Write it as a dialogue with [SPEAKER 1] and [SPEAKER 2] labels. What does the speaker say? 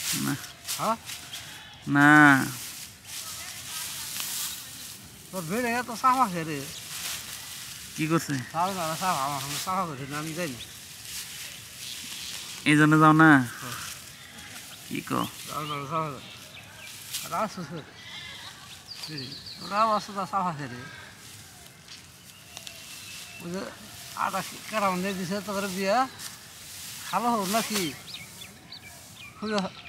[SPEAKER 1] না
[SPEAKER 2] হ্যাঁ
[SPEAKER 1] না
[SPEAKER 2] তোর ভিড়ে তো সাফা খেয়ে রে
[SPEAKER 1] কি করছে
[SPEAKER 2] সাফা না সাফা আমার সাফা করে না আমি যাই না
[SPEAKER 1] এই জন্য যাও না কি কো
[SPEAKER 2] সাফা করে রাস ওরা অবস্থা সাফা খেয়ে রে ওই যে আটা কেরাম দিয়ে দিছে তোদের বিয়া ভালো হোক নাকি